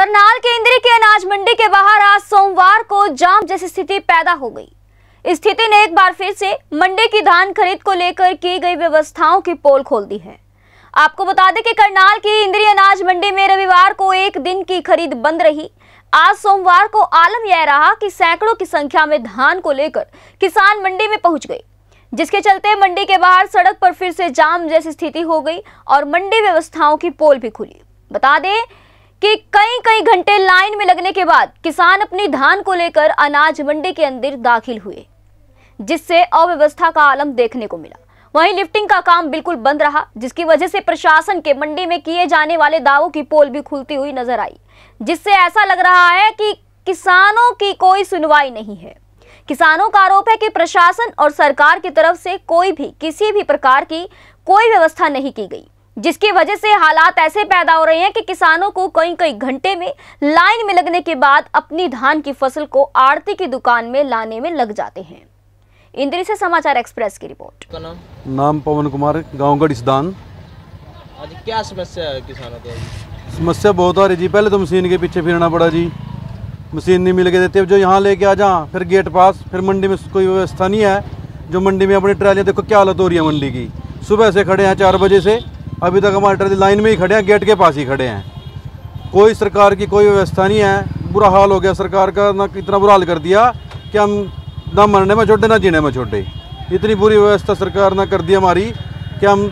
करनाल के इंद्री के अनाज मंडी के बाहर आज सोमवार को जाम जैसी स्थिति पैदा हो गई। इस स्थिति ने एक बार फिर से मंडी की धान खरीद को लेकर की गई व्यवस्थाओं की पोल खोल दी है। आपको बता दें कि करनाल की इंद्री अनाज मंडी में रविवार को एक दिन की खरीद बंद रही। आज सोमवार को आलम यह रहा कि सैकड़ों की संख्या में धान को लेकर किसान मंडी में पहुंच गए, जिसके चलते मंडी के बाहर सड़क पर फिर से जाम जैसी स्थिति हो गई और मंडी व्यवस्थाओं की पोल भी खुली। बता दें कि कई घंटे लाइन में लगने के बाद किसान अपनी धान को लेकर अनाज मंडी के अंदर दाखिल हुए, जिससे अव्यवस्था का आलम देखने को मिला। वहीं लिफ्टिंग का काम बिल्कुल बंद रहा, जिसकी वजह से प्रशासन के मंडी में किए जाने वाले दावों की पोल भी खुलती हुई नजर आई, जिससे ऐसा लग रहा है कि किसानों की कोई सुनवाई नहीं है। किसानों का आरोप है कि प्रशासन और सरकार की तरफ से कोई भी किसी भी प्रकार की कोई व्यवस्था नहीं की गई, जिसकी वजह से हालात ऐसे पैदा हो रहे हैं कि किसानों को कई घंटे में लाइन में लगने के बाद अपनी धान की फसल को आड़ती की दुकान में लाने में लग जाते हैं। इंद्री से समाचार एक्सप्रेस की रिपोर्ट। नाम पवन कुमार, गांव गढ़िसदान। आज क्या समस्या है किसानों को? समस्या बहुत आ रही जी। पहले तो मशीन के पीछे फिरना पड़ा जी, मशीन नहीं मिल के देते। अब जो यहाँ लेके आ जा, फिर गेट पास, फिर मंडी में कोई व्यवस्था नहीं है। जो मंडी में अपनी ट्रालियाँ, देखो क्या हालत हो रही है मंडी की। सुबह से खड़े हैं 4 बजे से, अभी तक हमारे ट्राली लाइन में ही खड़े हैं, गेट के पास ही खड़े हैं। कोई सरकार की कोई व्यवस्था नहीं है। बुरा हाल हो गया सरकार का, ना इतना बुरा हाल कर दिया कि हम ना मरने में छोटे ना जीने में छोटे। इतनी बुरी व्यवस्था सरकार ने कर दी हमारी कि हम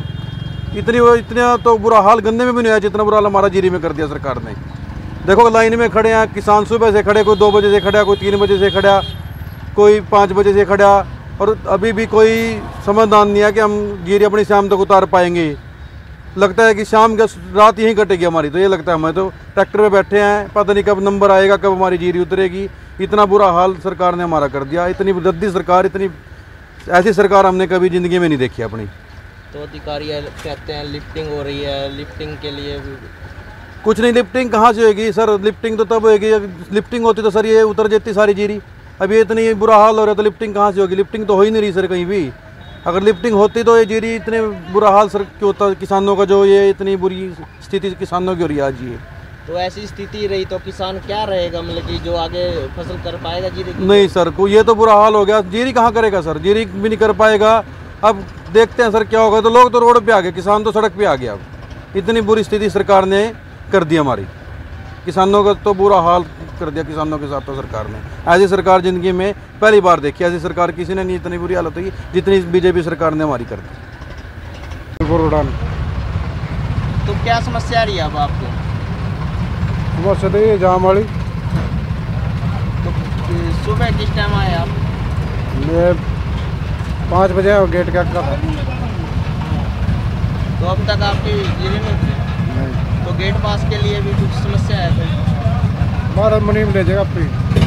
इतना तो बुरा हाल गन्ने में भी नहीं आया जितना बुरा हाल हमारा जीरी में कर दिया सरकार ने। देखो लाइन में खड़े हैं किसान, सुबह से खड़े, कोई 2 बजे से खड़ा, कोई 3 बजे से खड़ा, कोई 5 बजे से खड़ा, और अभी भी कोई समाधान नहीं है कि हम जीरी अपनी शाम तक उतार पाएंगे। लगता है कि शाम का रात यहीं कटेगी हमारी, तो ये लगता है हमें तो ट्रैक्टर पे बैठे हैं, पता नहीं कब नंबर आएगा, कब हमारी जीरी उतरेगी। इतना बुरा हाल सरकार ने हमारा कर दिया। इतनी गद्दी सरकार, इतनी ऐसी सरकार हमने कभी ज़िंदगी में नहीं देखी अपनी। तो अधिकारी कहते हैं लिफ्टिंग हो रही है, लिफ्टिंग के लिए कुछ नहीं। लिफ्टिंग कहाँ से होगी सर? लिफ्टिंग तो तब होगी, लिफ्टिंग होती तो सर ये उतर जाती सारी जीरी। अभी इतनी बुरा हाल हो रहा है तो लिफ्टिंग कहाँ से होगी? लिफ्टिंग तो हो ही नहीं रही सर कहीं भी। अगर लिफ्टिंग होती तो ये जीरी इतने बुरा हाल सर क्यों होता किसानों का? जो ये इतनी बुरी स्थिति किसानों की हो रही है आज ये। तो ऐसी स्थिति रही तो किसान क्या रहेगा, मतलब कि जो आगे फसल कर पाएगा जीरी की? नहीं सर, को ये तो बुरा हाल हो गया। जीरी कहाँ करेगा सर? जीरी भी नहीं कर पाएगा। अब देखते हैं सर क्या होगा। तो लोग तो रोड पे आ गए, किसान तो सड़क पे आ गया। अब इतनी बुरी स्थिति सरकार ने कर दी हमारी। किसानों का तो बुरा हाल कर दिया किसानों के साथ तो सरकार ने। ऐसी सरकार ज़िंदगी में पहली बार देखी। ऐसी सरकार किसी ने नहीं इतनी बुरी हालत हुई जितनी बीजेपी सरकार ने हमारी कर दी। तो क्या समस्या आ रही है अब आपको? समस्या तो ये जाम वाली। तो सुबह किस टाइम आए आप? मैं 5 बजे गेट का था। तो अब तक आपकी जीरी में उतरी? तो गेट पास के लिए भी कुछ समस्या है? तो 12 मनी में ले जाएगा अपनी।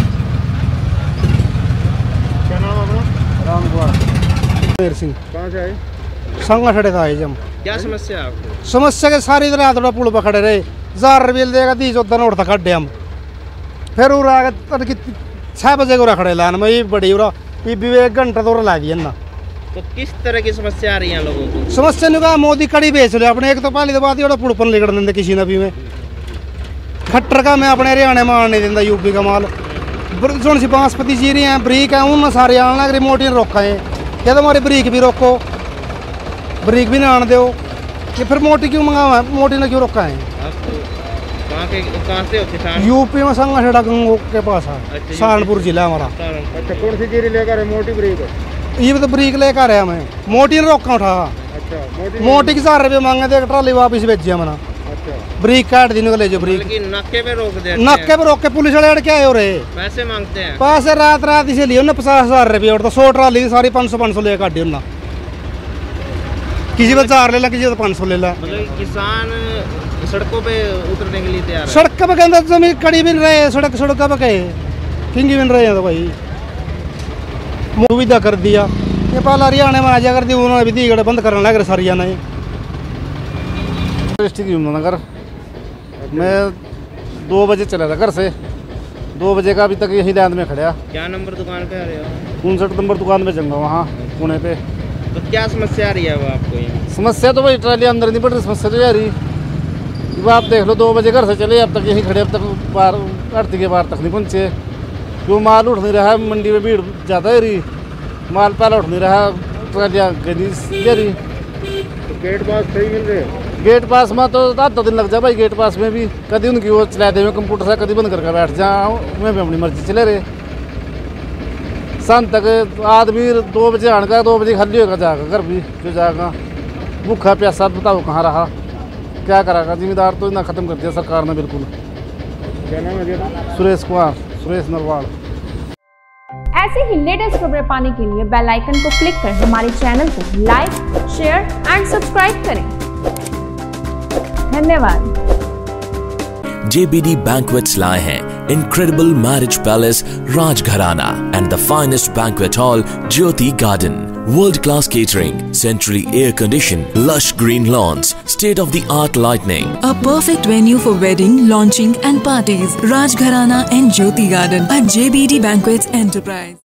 क्या नाम अपना? राम कुमार सिंह। कहाँ से आए? संगा खड़े था जम। क्या समस्या है आपको? समस्या के सारी तरह थोड़ा पुल पर खड़े रहे। 1000 रुपये देगा 30-14 नोट था खड्डे हम। फिर उरा 6 बजे को खड़े लान में, ये बड़ी उरा ये 1 घंटा तो ला गया ना। तो किस तरह की समस्या आ रही है लोगों को? समस्या नहीं कहा, मोदी कड़ी बेच ले अपने। एक तो पहली तो बात ये पुल पर निकल देंगे किसी ने भी में। खट्टर का मैं अपने हरियाणा में आने देता, यूपी का माल जो सी बांसपति जीरी हैं, ब्रीक है, उन सारे आना रिमोट ही रोका है। क्या तो हमारी ब्रीक भी रोको, ब्रीक भी ना आने दो। ये फिर मोटी क्यों मंगावा है? मोटी ने क्यों रोका है? कहाँ से हो किसान? यूपी में संगा छेड़ा गंगो के पास है। सहारनपुर जिला हमारा। अच्छा, कौन सी जीरी लेकर है? मोटी ब्रीक? ये तो ब्रीक लेकर है हमें, मोटी ने रोका उठा। अच्छा, मोटी के 1000 रुपये मांगे थे, ट्राली वापिस भेजी है मैंने। अच्छा, ब्रीक काट दी निकले जो ब्रीक। नाके पे रोक दे? नाके पे रोक के पुलिस वाले क्या हो रहे पैसे मांगते हैं? पैसे रात इसे लिए 50,000 रुपये। और तो 100 ट्राली सारी 500 ले काटी उन्ना। किसी पे 4 ले ला, किसी पे 500 ले ला। मतलब किसान सड़कों पे उतरने के लिए तैयार है? सड़क पे कहते जमीन कड़ी भी रहे, सड़क पे कहे किंगी भी रहे हैं। तो भाई सुविधा कर दिया। ये पहला हरियाणा में आजा कर दी, उन्होंने भी दी बंद करने लग रहे हरियाणा ने। डिस्ट्रिक्ट यमुनानगर। मैं 2 बजे चला था घर से, 2 बजे का अभी तक यही लाइन में खड़ा। क्या नंबर दुकान पे आ रहे हो? 59 नंबर दुकान में चंगा वहाँ पुणे पे। तो क्या समस्या आ रही है वो आपको? यहाँ समस्या तो भाई ट्राली अंदर नहीं पड़ रही, समस्या तो आ रही वो आप देख लो 2 बजे घर से चले, अब तक यहीं खड़े, अब तक बाहर आरती के बाहर तक नहीं पहुँचे। क्यों माल उठ नहीं रहा, मंडी में भीड़ ज़्यादा है रही, माल पहला उठ नहीं रहा, ट्रालियाँ गली रही। तो गेट पास सही मिल रहे? गेट पास में तो 8 दिन लग जाए भाई। गेट पास में भी कभी उनकी वो चला दे, कंप्यूटर से कभी बंद करके बैठ जाऊँ, मैं भी अपनी मर्जी चले रहे। शाम तक आदमी 2 बजे आने का, 2 बजे खाली होगा जाएगा घर भी, जो जाएगा भूखा प्यासा बताओ कहाँ रहा, क्या करेगा। जिम्मेदार तो इतना खत्म कर दिया सरकार ने बिल्कुल। क्या नाम है? सुरेश कुमार, सुरेश नरवाड़। ऐसे ही लेटेस्ट खबरें पाने के लिए बेल आइकन को क्लिक कर हमारे चैनल को लाइक, शेयर एंड सब्सक्राइब करें। धन्यवाद। JBD Banquets लाए हैं incredible marriage palace Rajgharana and the finest banquet hall Jyoti Garden. World-class catering, centrally air-conditioned, lush green lawns, state-of-the-art lighting. A perfect venue for wedding, launching and parties. Rajgharana and Jyoti Garden at JBD Banquets Enterprise.